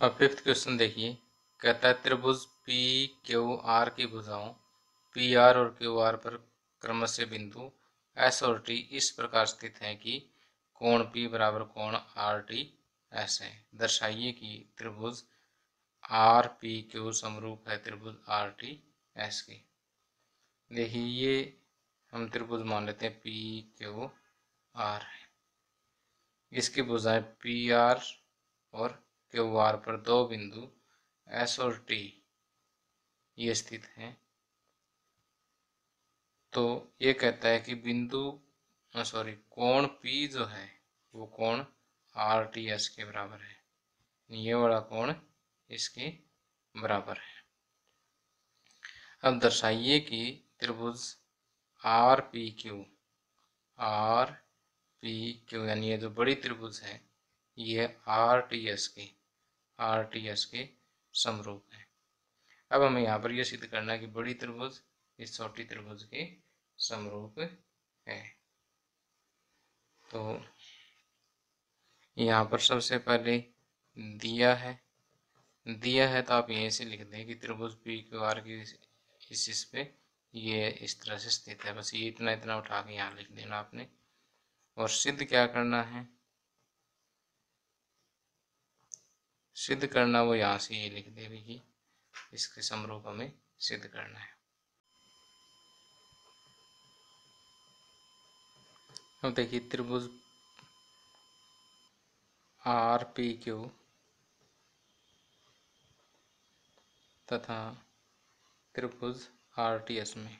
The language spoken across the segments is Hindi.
अब फिफ्थ क्वेश्चन देखिए। कहता है त्रिभुज पी क्यू आर की भुजाओं पी आर और क्यू आर पर क्रमशः बिंदु एस और टी इस प्रकार स्थित हैं कि कोण पी बराबर कोण आर टी एस है। दर्शाइए कि त्रिभुज आर पी क्यू समरूप है त्रिभुज आर टी एस की। देखिए ये हम त्रिभुज मान लेते हैं पी क्यू आर है। इसकी भुजाएं पी आर और क्यू आर पर दो बिंदु एस और टी ये स्थित हैं। तो ये कहता है कि बिंदु कोण P जो है वो कोण आर टी एस के बराबर है। ये वाला कोण इसके बराबर है। अब दर्शाइए कि त्रिभुज आर पी क्यू यानी ये जो बड़ी त्रिभुज है ये आर टी एस के समरूप है। अब हमें यहाँ पर यह सिद्ध करना है कि बड़ी त्रिभुज इस छोटी त्रिभुज के समरूप है। तो यहाँ पर सबसे पहले दिया है तो आप यहीं से लिख दें कि त्रिभुज पी क्यू आर की इस पे ये इस तरह से स्थित है। बस ये इतना उठा के यहाँ लिख देना आपने। और सिद्ध क्या करना है, सिद्ध करना वो यहाँ से ये लिख दे कि इसके समरूप हमें सिद्ध करना है। अब देखिए त्रिभुज आर पी क्यू तथा त्रिभुज आर टी एस में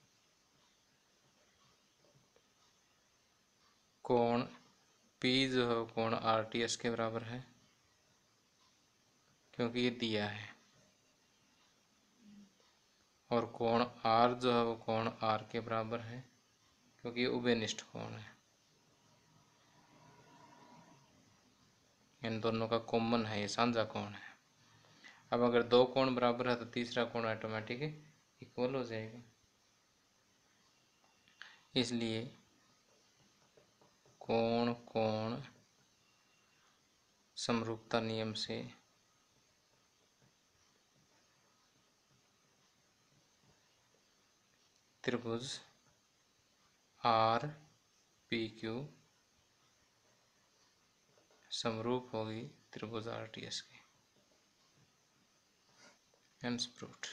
कोण P जो है कोण आर टी एस के बराबर है क्योंकि ये दिया है, और कोण R जो है वो कोण R के बराबर है क्योंकि ये उभयनिष्ठ कोण है। इन दोनों का कॉमन है, ये साझा कोण है। अब अगर दो कोण बराबर है तो तीसरा कोण ऑटोमेटिक इक्वल हो जाएगा। इसलिए कोण कोण समरूपता नियम से त्रिभुज आर पी क्यू समरूप होगी त्रिभुज आर टी एस के। Hence proved.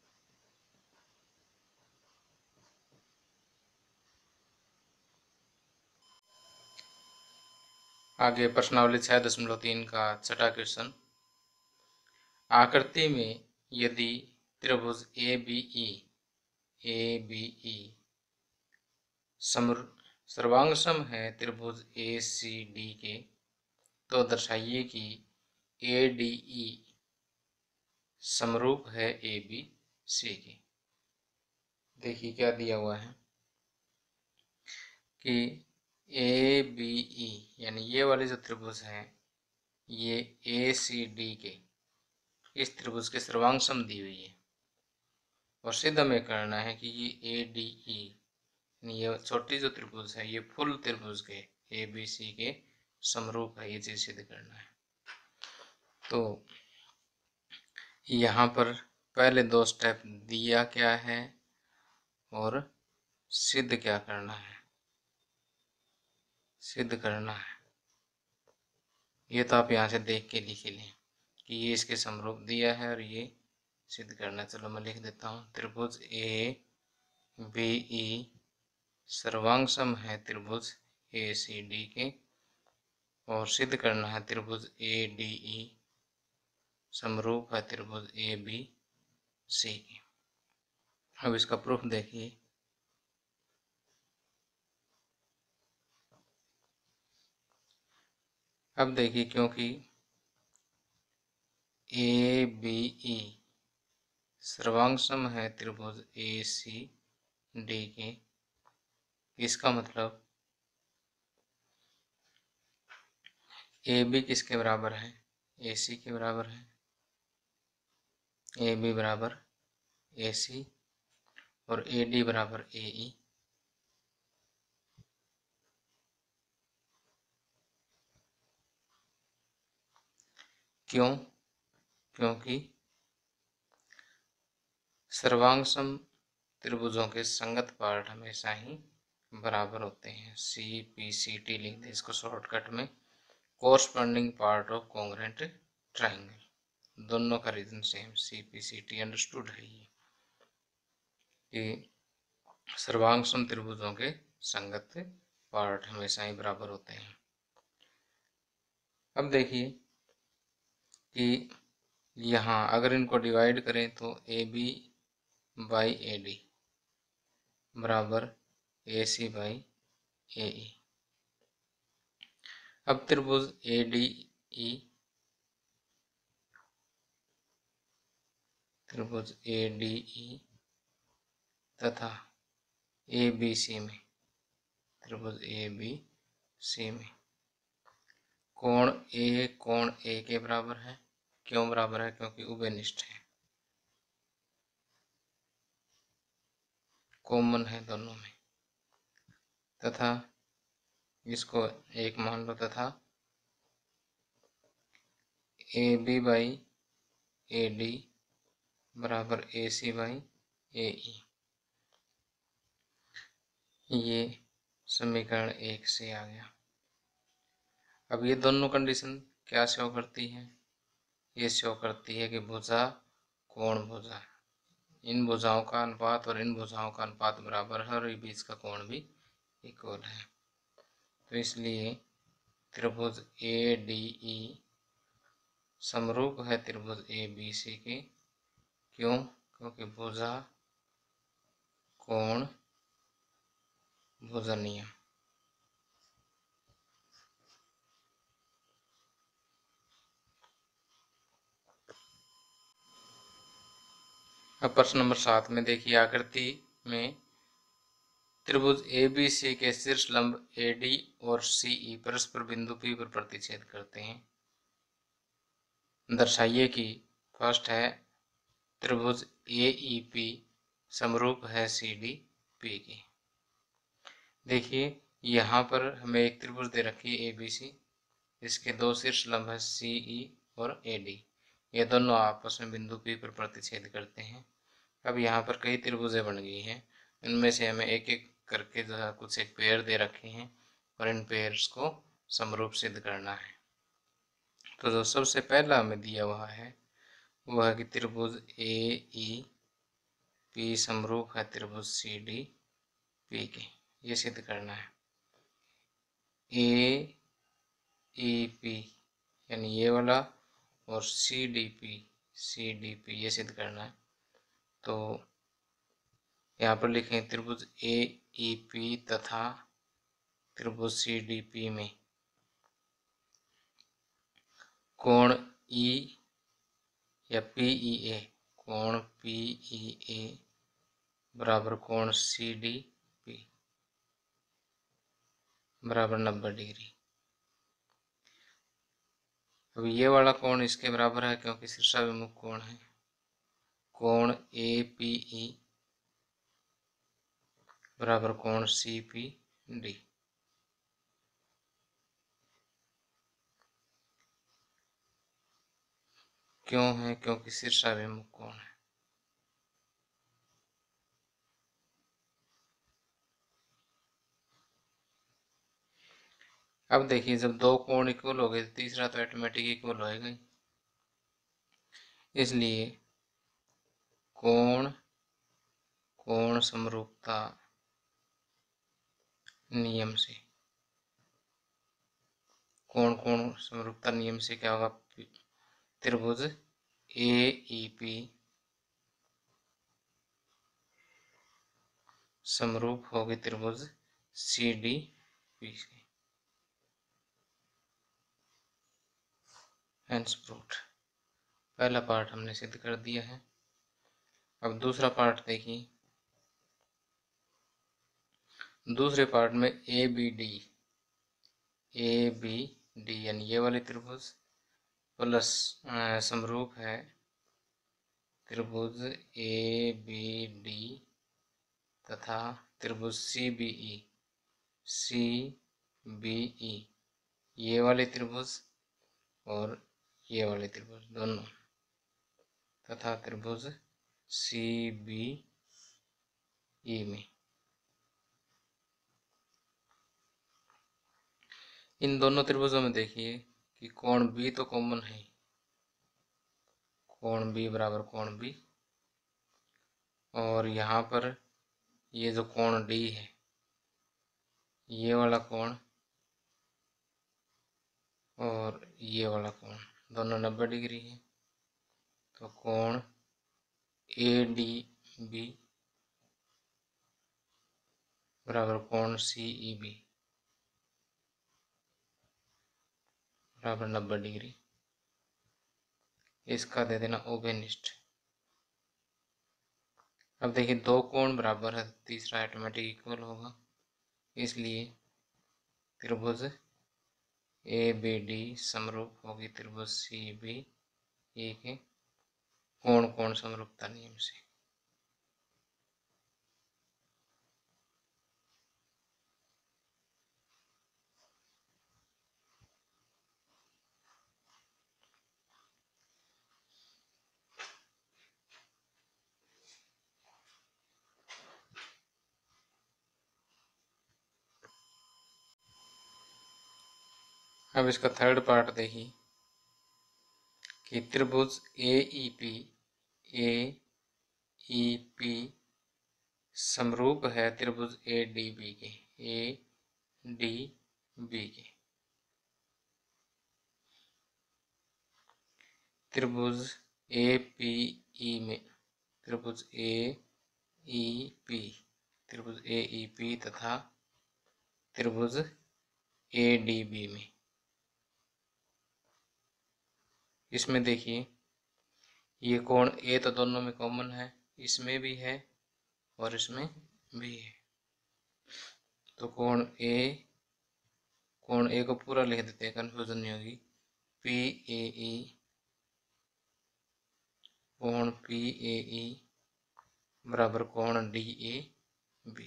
आगे प्रश्नावली 6.3 का छठा क्वेश्चन। आकृति में यदि त्रिभुज ए बी ई सर्वांगसम है त्रिभुज ए सी डी के, तो दर्शाइए कि ए डी ई समरूप है ए बी सी के। देखिए क्या दिया हुआ है कि ए बी ई यानी ये वाले जो त्रिभुज हैं ये ए सी डी के इस त्रिभुज के सर्वांगसम दी हुई है। और सिद्ध हमें करना है कि ये ए डी ई ये छोटी जो त्रिभुज है ये फुल त्रिभुज के ए बी सी के समरूप है। ये चीज सिद्ध करना है। तो यहाँ पर पहले दो स्टेप दिया क्या है और सिद्ध क्या करना है, सिद्ध करना है। ये तो आप यहाँ से देख के लिख लें कि ये इसके समरूप दिया है और ये सिद्ध करना। चलो मैं लिख देता हूँ। त्रिभुज ए बी ई सर्वांगसम है त्रिभुज ए सी डी के, और सिद्ध करना है त्रिभुज ए डी ई समरूप है त्रिभुज ए बी सी के। अब इसका प्रूफ देखिए। अब देखिए क्योंकि ए बी ई सर्वांगसम है त्रिभुज ए सी डी के, इसका मतलब ए बी किसके बराबर है, ए सी के बराबर है। ए बी बराबर ए सी और ए डी बराबर ए ई। क्यों, क्योंकि सर्वांग त्रिभुजों के संगत पार्ट हमेशा ही बराबर होते हैं। CPCT लिख दें इसको शॉर्टकट में, corresponding part of congruent triangle. दोनों का रीजन सेम, CPCT अंडरस्टूड है ये कि सर्वांग त्रिभुजों के संगत पार्ट हमेशा ही बराबर होते हैं। अब देखिए कि यहाँ अगर इनको डिवाइड करें तो AB बाई AD बराबर AC बाई AE। अब त्रिभुज ADE तथा ABC में, त्रिभुज ABC में कोण A के बराबर है। क्यों बराबर है? क्योंकि उभयनिष्ठ है, कॉमन है दोनों में। तथा इसको एक मान लो, तथा AB बाई AD बराबर AC बाई AE। ये समीकरण 1 से आ गया। अब ये दोनों कंडीशन क्या शो करती है? ये शो करती है कि भुजा कोण भुजा, इन भुजाओं का अनुपात और इन भुजाओं का अनुपात बराबर है और ये बीच का कोण भी इक्वल है। तो इसलिए त्रिभुज ADE समरूप है त्रिभुज ABC के। क्यों? क्योंकि भुजा कोण भुजा नियम। अब प्रश्न नंबर 7 में देखिए, आकृति में त्रिभुज ABC के शीर्ष लंब AD और CE परस्पर बिंदु P पर प्रतिच्छेद करते हैं। दर्शाइए कि फर्स्ट है त्रिभुज AEP समरूप है CDP की। देखिए यहाँ पर हमें एक त्रिभुज दे रखी है ABC, इसके दो शीर्ष लंब है CE और AD। ये दोनों आपस में बिंदु P पर प्रतिच्छेद करते हैं। अब यहाँ पर कई त्रिभुजें बन गई हैं, इनमें से हमें एक एक करके जो है कुछ एक पेयर दे रखे हैं और इन पेयर्स को समरूप सिद्ध करना है। तो जो सबसे पहला हमें दिया हुआ है वो है कि त्रिभुज AEP समरूप है त्रिभुज CDP के। ये सिद्ध करना है। AEP यानी ये वाला और CDP ये सिद्ध करना है। तो यहाँ पर लिखें त्रिभुज AEP तथा त्रिभुज CDP में कोण E या PEA, कोण PEA बराबर कोण CDP बराबर 90 डिग्री। अब ये वाला कोण इसके बराबर है क्योंकि शीर्षाभिमुख कोण है। कोण APE बराबर कोण CPD। क्यों है? क्योंकि शीर्षाभिमुख कोण है। अब देखिए जब दो कोण इक्वल हो गए तो तीसरा तो ऑटोमेटिक इक्वल होएगा ही। इसलिए कोण समरूपता नियम से, कोण समरूपता नियम से क्या होगा? त्रिभुज AEP समरूप होगी त्रिभुज CDP से। Hence proved. पहला पार्ट हमने सिद्ध कर दिया है। अब दूसरा पार्ट देखिए। दूसरे पार्ट में ABD यानी ये वाले त्रिभुज प्लस समरूप है त्रिभुज ABD तथा त्रिभुज CBE ये वाले त्रिभुज और ये वाले त्रिभुज दोनों तथा त्रिभुज सी बी ई में। इन दोनों त्रिभुजों में देखिए कि कोण बी तो कॉमन है, कोण बी बराबर कोण बी, और यहाँ पर ये जो कोण डी है, ये वाला कोण और ये वाला कोण दोनों 90 डिग्री है। तो कोण ए डी बी बराबर कोण सी ई बी बराबर 90 डिग्री। इसका दे देना ओबेनिस्ट। अब देखिए दो कोण बराबर है, तीसरा ऑटोमेटिक इक्वल होगा, इसलिए त्रिभुज ए बी डी समरूप होगी त्रिभुज सी बी ई के कोण कोण समरूपता नियम से। अब इसका थर्ड पार्ट देखिए कि त्रिभुज ए ई पी समरूप है त्रिभुज ए डी बी के, ए डी बी के। त्रिभुज ए पी ई में त्रिभुज ए ई पी, त्रिभुज ए ई पी तथा त्रिभुज ए डी बी में। इसमें देखिए ये कोण ए तो दोनों में कॉमन है, इसमें भी है और इसमें भी है। तो कोण ए को पूरा लिख देते हैं, कंफ्यूजन नहीं होगी। पी ए ई, कोण पी ए ई बराबर कोण डी ए बी,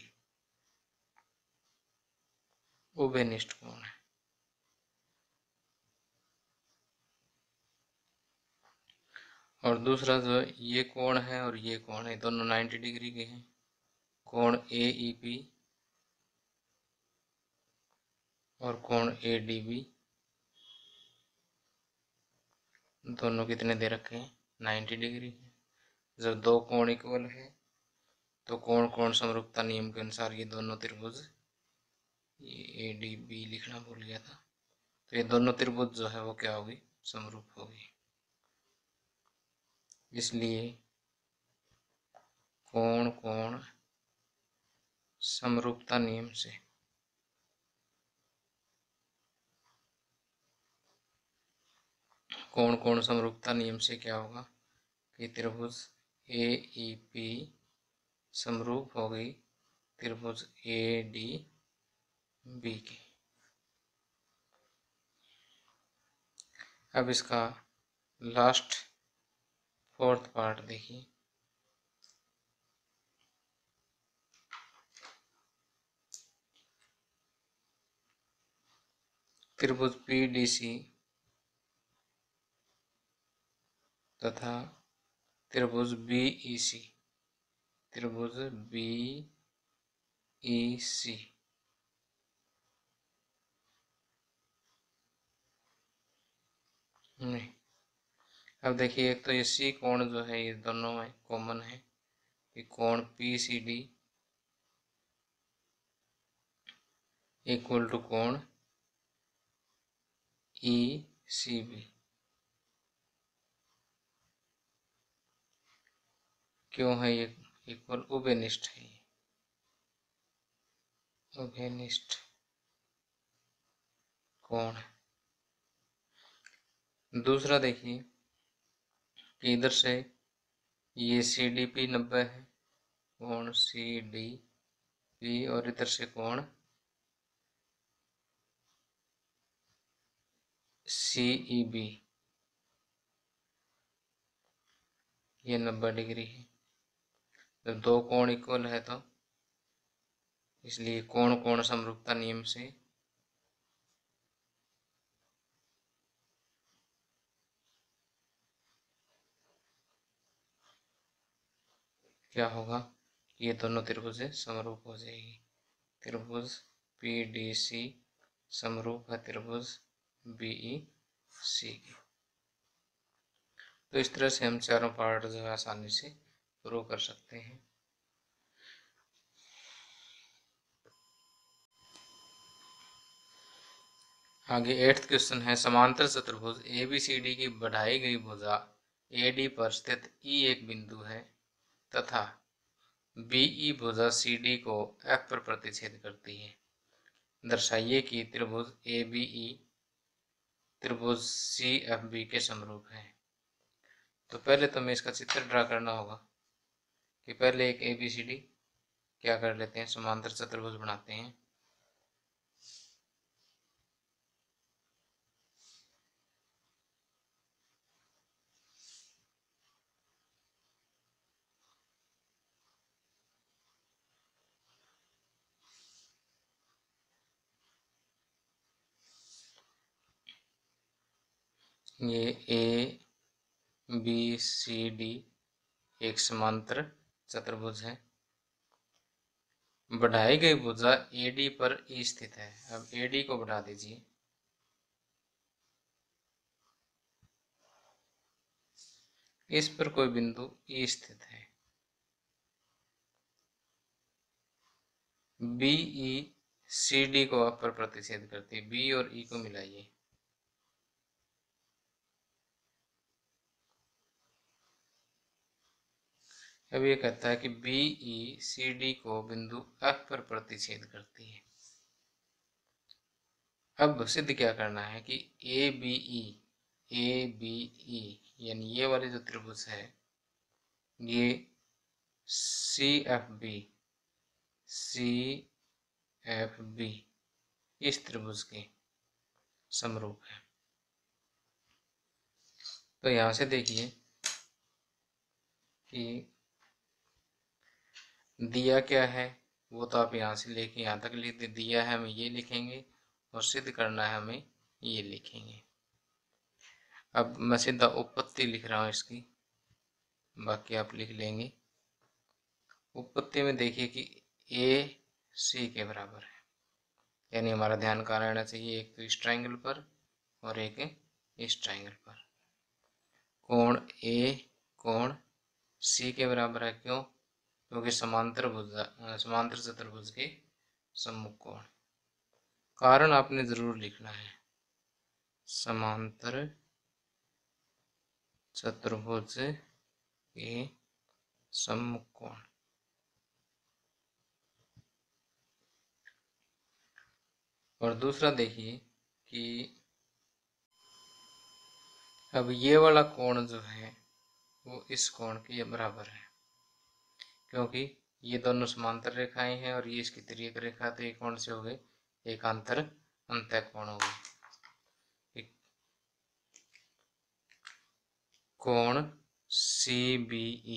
ओबेनिस्ट कोण है। और दूसरा जो ये कोण है और ये कोण है, दोनों 90 डिग्री के हैं। कोण ए ई पी और कोण ए डी बी दोनों कितने दे रखे हैं, 90 डिग्री है। जब दो कोण इक्वल है तो कोण कोण समरूपता नियम के अनुसार ये दोनों त्रिभुज, ये ए डी बी लिखना भूल गया था, तो ये दोनों त्रिभुज जो है वो क्या होगी, समरूप होगी। इसलिए कोण कोण समरूपता नियम से कोण कोण समरूपता नियम से क्या होगा कि त्रिभुज ए ई पी समरूप हो गई त्रिभुज ए डी बी की। अब इसका लास्ट फोर्थ पार्ट देखिए। त्रिभुज पी डी सी तथा त्रिभुज बी ई सी, त्रिभुज बी ई सी नहीं। अब देखिए एक तो ये सी कोण जो है ये दोनों में कॉमन है कि कोण P C D equal to कोण ई सी बी। क्यों है ये इक्वल, उभयनिष्ठ है, उभयनिष्ठ कोण। दूसरा देखिए कि इधर से ये सी डी पी 90 है, कोण सी डी पी, और इधर से कोण सी ई बी ये 90 डिग्री है। जब दो कोण इक्वल है तो इसलिए कोण कोण समरूपता नियम से क्या होगा, ये दोनों त्रिभुजें समरूप हो जाएगी। त्रिभुज PDC समरूप है त्रिभुज BEC की। तो इस तरह से हम चारों पार्ट जो है आसानी से प्रूव कर सकते हैं। आगे 8th क्वेश्चन है, समांतर चतुर्भुज ABCD की बढ़ाई गई भुजा AD पर स्थित E एक बिंदु है तथा BE भुजा CD को F पर प्रतिच्छेद करती है। दर्शाइए कि त्रिभुज ABE त्रिभुज CFB के समरूप है। तो पहले तो हमें इसका चित्र ड्रा करना होगा कि पहले एक ABCD क्या कर लेते हैं, समांतर चतुर्भुज बनाते हैं। ये ABCD एक समांतर चतुर्भुज है। बढ़ाई गई भुजा AD पर E स्थित है। अब AD को बढ़ा दीजिए। इस पर कोई बिंदु E स्थित है। BE CD को F पर प्रतिच्छेद करती है। B और E को मिलाइए। अब ये कहता है कि BE CD को बिंदु F पर प्रतिच्छेद करती है। अब सिद्ध क्या करना है कि ABE यानी ये वाली जो त्रिभुज है ये CFB इस त्रिभुज के समरूप है। तो यहाँ से देखिए कि दिया क्या है वो तो आप यहाँ से लेके यहाँ तक लिख दे। दिया है हमें ये लिखेंगे और सिद्ध करना है हमें ये लिखेंगे। अब मैं सीधा उत्पत्ति लिख रहा हूँ इसकी, बाकी आप लिख लेंगे। उत्पत्ति में देखिए कि AC के बराबर है, यानी हमारा ध्यान कहाँ रहना चाहिए, एक तो इस ट्राइंगल पर और एक इस ट्राइंगल पर। कोण A कोण C के बराबर है। क्यों? क्योंकि समांतर चतुर्भुज के सम्मुख कोण। कारण आपने जरूर लिखना है, समांतर चतुर्भुज के सम्मुख कोण। और दूसरा देखिए कि अब ये वाला कोण जो है वो इस कोण के बराबर है, क्योंकि ये दोनों समांतर रेखाएं हैं और ये इसकी तिर्यक रेखा, तो ये कौन से हो गए, एकांतर अंतःकोण हो गए। कोण CBE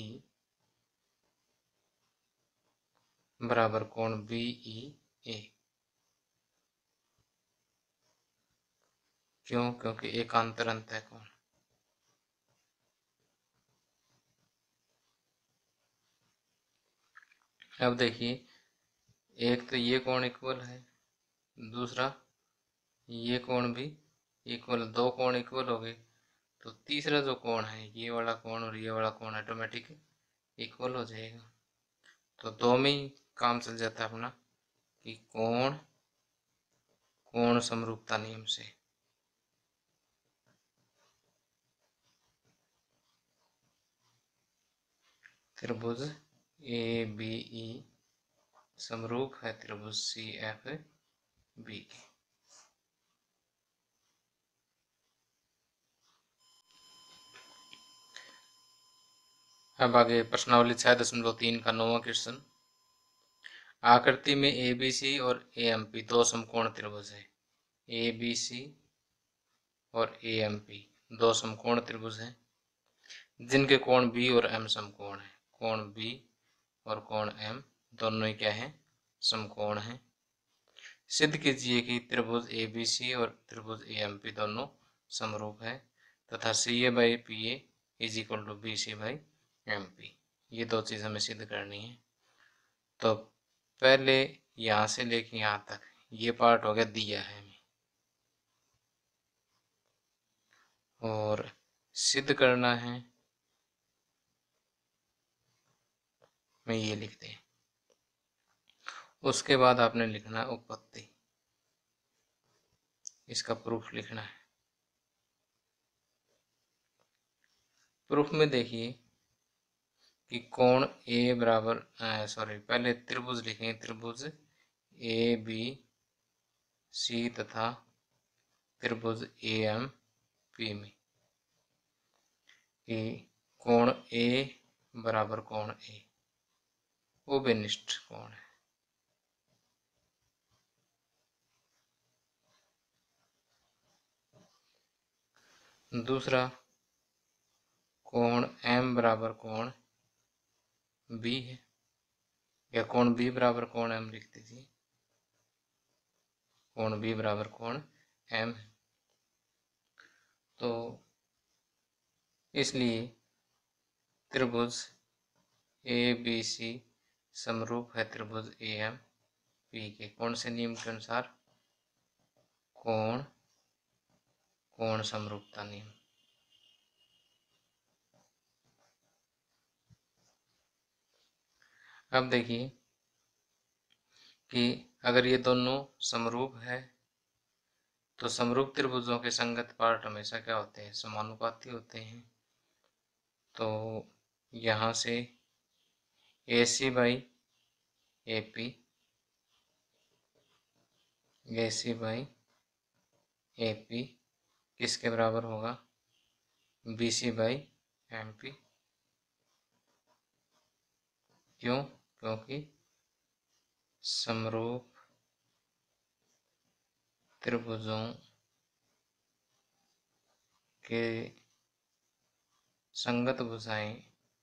बराबर कोण BEA। क्यों? क्योंकि एकांतर अंतःकोण। अब देखिए, एक तो ये कोण इक्वल है, दूसरा ये कोण भी इक्वल, दो कोण इक्वल हो गए। तो तीसरा जो कोण है, ये वाला कोण और ये वाला कोण ऑटोमेटिक इक्वल हो जाएगा। तो दो में ही काम चल जाता है अपना कि कोण कोण समरूपता नियम से। त्रिभुज ABE समरूप है त्रिभुज CFB के। अब आगे प्रश्नावली 6.3 का 9वां क्वेश्चन। आकृति में ABC और AMP दो समकोण त्रिभुज है। ABC और AMP दो समकोण त्रिभुज हैं जिनके कोण B और M समकोण है। कोण B और कोण M दोनों ही क्या है, समकोण हैं। सिद्ध कीजिए कि त्रिभुज ABC और त्रिभुज AMP दोनों समरूप है तथा CA by PA is equal to BC by MP। ये दो चीज़ हमें सिद्ध करनी है। तो पहले यहाँ से लेके यहाँ तक ये पार्ट हो गया दिया है हमें, और सिद्ध करना है मैं ये लिखते हैं। उसके बाद आपने लिखना है उत्पत्ति, इसका प्रूफ लिखना है। प्रूफ में देखिए कि कोण ए बराबर पहले त्रिभुज लिखेंगे, त्रिभुज ए बी सी तथा त्रिभुज ए एम पी में कि कोण ए बराबर कोण ए उभयनिष्ठ कोण है। दूसरा कोण एम बराबर कोण बी है, या कोण बी बराबर कोण एम लिख दीजिए, कोण बी बराबर कोण एम है। तो इसलिए त्रिभुज ए बी सी समरूप है त्रिभुज ए एम पी के। कौन से नियम के अनुसार? कोण कोण समरूपता नियम। अब देखिए कि अगर ये दोनों समरूप है तो समरूप त्रिभुजों के संगत पार्ट हमेशा क्या होते हैं? समानुपाती होते हैं। तो यहाँ से A C by A P, A C by A P किसके बराबर होगा? B C by M P. क्यों? क्योंकि समरूप त्रिभुजों के संगत भुजाएं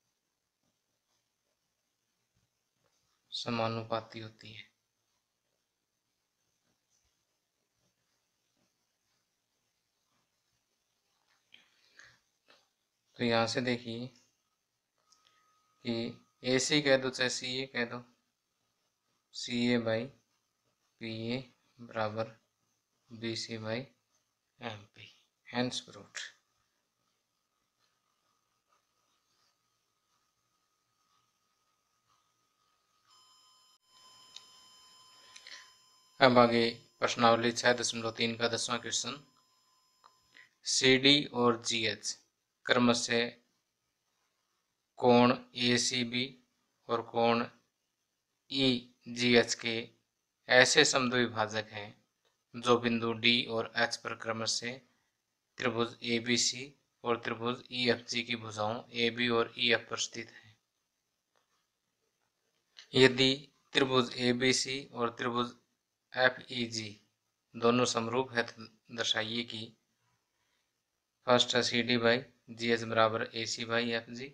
समानुपाती होती है। तो यहाँ से देखिए कि ए सी कह दो चाहे सी ए कह दो, सी ए बाई पी ए बराबर B C by M P, hence proved. अब आगे प्रश्नावली 6.3 का 10वां क्वेश्चन। सी डी और जी एच क्रमशः कोण ए सी बी और कोण ई जी एच के ऐसे समद्विभाजक हैं जो बिंदु डी और एच पर क्रमशः त्रिभुज ए बी सी और त्रिभुज ई एफ जी की भुजाओं ए बी और ई एफ पर स्थित है। यदि त्रिभुज ए बी सी और त्रिभुज एफ ई जी दोनों समरूप है तो दर्शाइए कि फर्स्ट है C D by G H बराबर ए सी बाई एफ जी।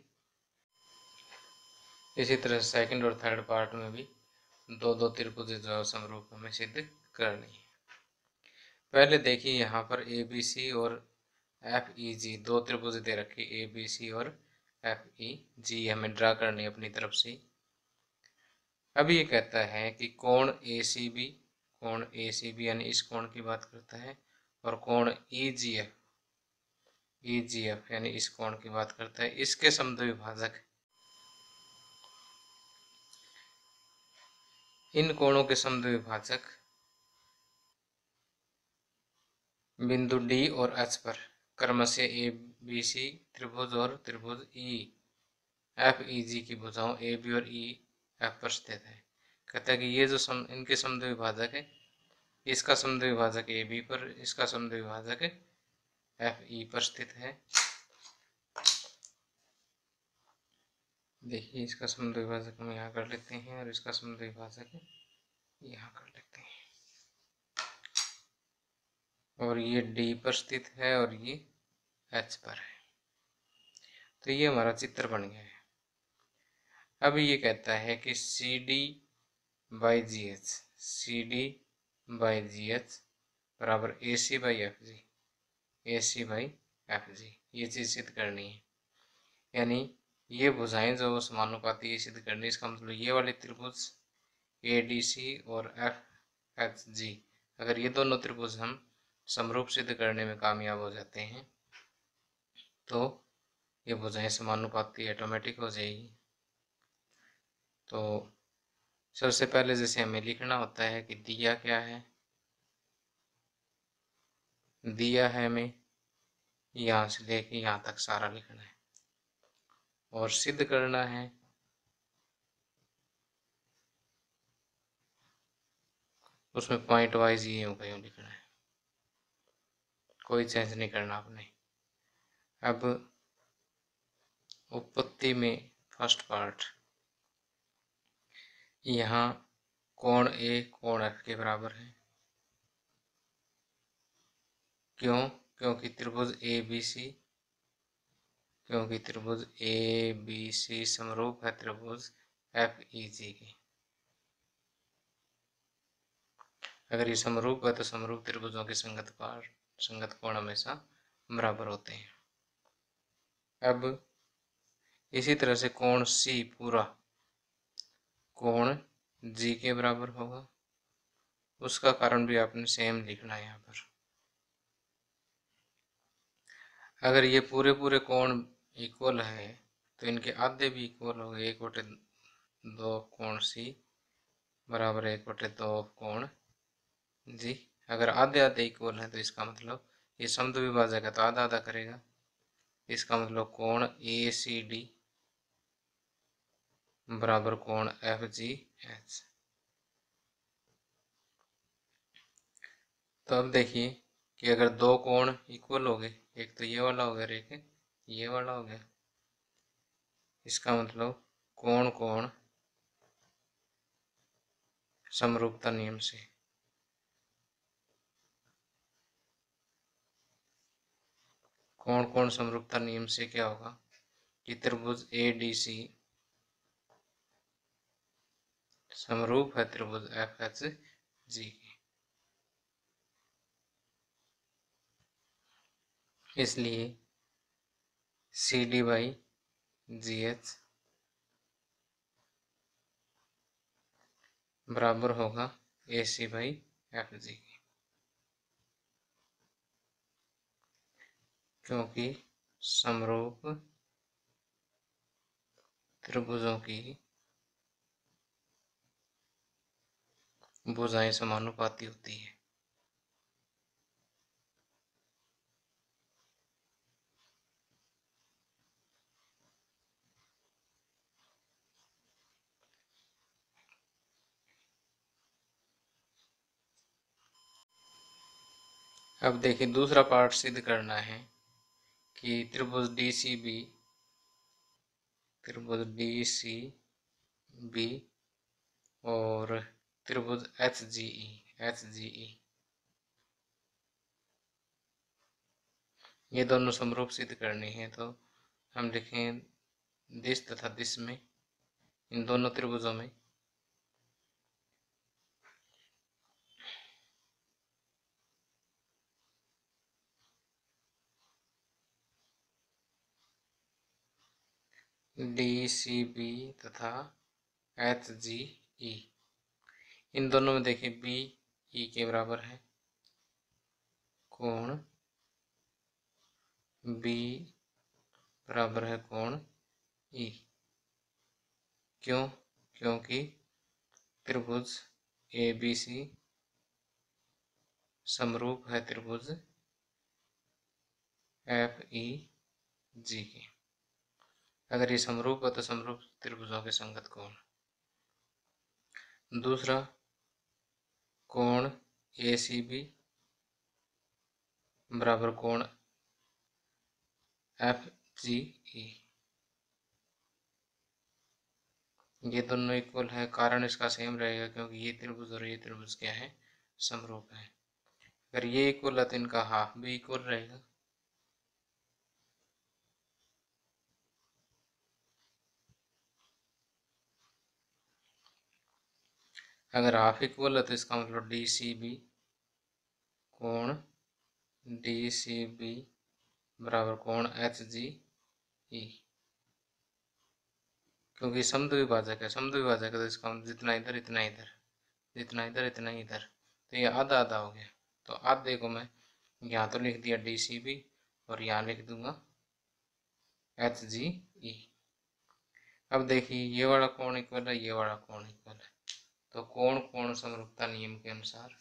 इसी तरह सेकंड और थर्ड पार्ट में भी दो दो त्रिभुज जो समरूप हमें सिद्ध करनी है। पहले देखिए यहाँ पर ए बी सी और एफ ई जी दो त्रिभुज दे रखे, ए बी सी और एफ ई जी हमें ड्रा करनी है अपनी तरफ से। अब ये कहता है कि कोण ए सी बी, कोण ए सी बी यानी इस कोण की बात करता है, और कोण ई जी एफ यानी इस कोण की बात करता है, इसके समद्विभाजक इन कोणों के समद्विभाजक बिंदु डी और एच पर क्रमशः ए बी सी त्रिभुज और त्रिभुज ई एफ ई जी की भुजाओं ए बी और ई एफ पर स्थित है। कहता है कि ये जो इनके समद्विभाजक है, इसका समद्विभाजक ए बी पर, इसका समद्विभाजक एफ ई पर स्थित है। देखिए इसका समद्विभाजक हम यहाँ कर लेते हैं और इसका समद्विभाजक यहाँ कर लेते हैं, और ये डी पर स्थित है और ये एच पर है। तो ये हमारा चित्र बन गया है। अब ये कहता है कि C D by G H, C D by G H बराबर A C by F G, A C by F G, ये चीज़ सिद्ध करनी है। यानी ये भुजाएं जो समानुपाती सिद्ध करनी, इसका मतलब ये वाले त्रिभुज ADC और FHG, अगर ये दोनों त्रिभुज हम समरूप सिद्ध करने में कामयाब हो जाते हैं तो ये भुजाएं समानुपाती ऑटोमेटिक हो जाएगी। तो सबसे पहले जैसे हमें लिखना होता है कि दिया क्या है, दिया है हमें यहाँ से लेके यहाँ तक सारा लिखना है, और सिद्ध करना है उसमें पॉइंट वाइज ये यूं का यूं लिखना है, कोई चेंज नहीं करना आपने। अब उत्पत्ति में फर्स्ट पार्ट, यहाँ कोण A कोण F के बराबर है। क्यों? क्योंकि त्रिभुज ABC समरूप है त्रिभुज FEG के। अगर ये समरूप है तो समरूप त्रिभुजों के संगत कोण हमेशा बराबर होते हैं। अब इसी तरह से कोण C पूरा कोण G के बराबर होगा, उसका कारण भी आपने सेम लिखना है यहाँ पर। अगर ये पूरे पूरे कोण इक्वल है तो इनके आधे भी इक्वल हो गए, 1/2 कोण C बराबर 1/2 कोण G। अगर आधे आधे इक्वल है तो इसका मतलब ये समद्विभाजक है तो आधा आधा करेगा, इसका मतलब कोण ACD बराबर कोण FGH। तो अब देखिए कि अगर दो कोण इक्वल हो गए, एक तो ये वाला हो गया और एक ये वाला हो गया, इसका मतलब कोण कोण समरूपता नियम से कोण कोण समरूपता नियम से क्या होगा कि त्रिभुज ADC समरूप है त्रिभुज FHG के। इसलिए CD/GH बराबर होगा AC/FG के, क्योंकि समरूप त्रिभुजों की भुजाएं समानुपाती होती है। अब देखिए दूसरा पार्ट सिद्ध करना है कि त्रिभुज DCB और त्रिभुज HGE ये दोनों समरूप सिद्ध करनी है। तो हम लिखें दिस तथा दिस में, इन दोनों त्रिभुजों में DCB तथा HGE, इन दोनों में देखिए BE के बराबर है, कोण B बराबर है कोण E। क्यों? क्योंकि त्रिभुज ABC समरूप है त्रिभुज FEG के। अगर ये समरूप है तो समरूप त्रिभुजों के संगत कोण। दूसरा कोण ACB बराबर कोण FGE, ये दोनों इक्वल है, कारण इसका सेम रहेगा क्योंकि ये त्रिभुज और ये त्रिभुज क्या है, समरूप है। अगर ये इक्वल है तो इनका हाफ भी इक्वल रहेगा। अगर हाफ इक्वल है तो इसका मतलब DCB बराबर कोण HGE। क्योंकि समद्विभाजक है, समद्विभाजक है तो इसका मतलब जितना इधर इतना इधर, जितना इधर इतना इधर, तो ये आधा आधा हो गया। तो आधे को मैं यहाँ तो लिख दिया DCB और यहाँ लिख दूंगा HGE। अब देखिए ये वाला कोण इक्वल है, ये वाला कोण इक्वल है, तो कोण कोण समरूपता नियम के अनुसार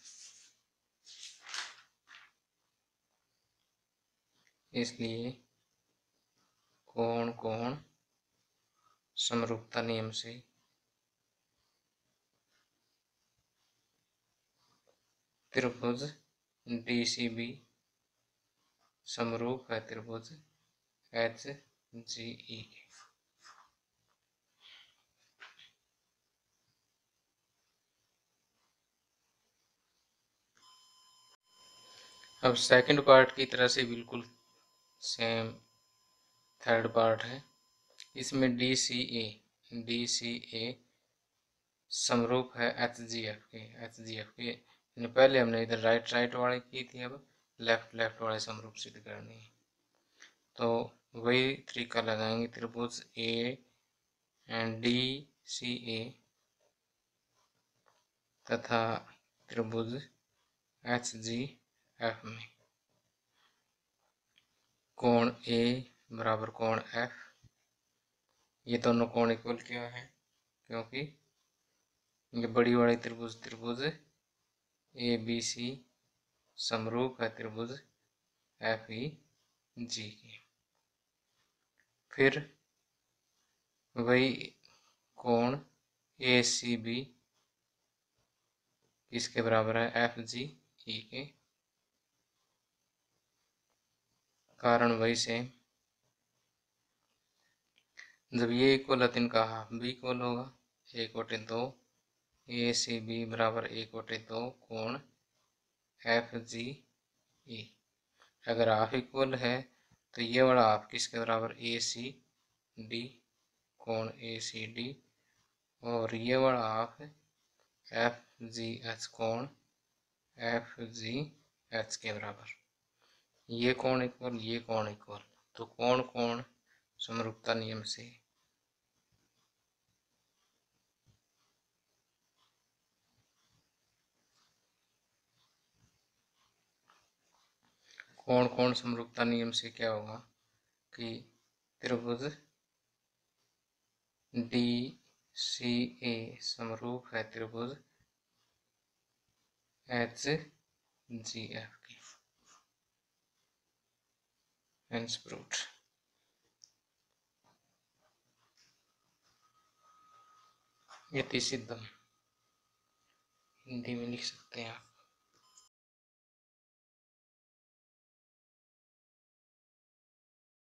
इसलिए कोण कोण समरूपता नियम से त्रिभुज DCB समरूप है त्रिभुज HGE। अब सेकंड पार्ट की तरह से बिल्कुल सेम थर्ड पार्ट है। इसमें DCA समरूप है HGF के पहले हमने इधर राइट राइट वाले की थी, अब लेफ्ट लेफ्ट वाले समरूप सिद्ध करनी है। तो वही तरीका लगाएंगे, त्रिभुज DCA तथा त्रिभुज HGF में कोण A बराबर कोण F, ये दोनों कोण इक्वल क्यों है? क्योंकि ये बड़ी वाली त्रिभुज ABC समरूप है त्रिभुज FEG की। फिर वही कोण ACB किसके बराबर है? FGE के, कारण वही सेम। जब ये इक्वल है तो इनका हाफ भी इक्वल होगा, 1/2 ACB बराबर 1/2 कोण FGE। अगर हाफ इक्वल है तो ये वाला हाफ किसके बराबर? ACD कोण ACD, और ये वाला हाफ FGH कोण FGH के बराबर। ये कोण इक्वल, ये कोण इक्वल, तो कोण कोण समरूपता नियम से कोण कोण समरूपता नियम से क्या होगा कि त्रिभुज DCA समरूप है त्रिभुज HGF की। Hence proved। यति सिद्धम हिंदी में लिख सकते हैं आप।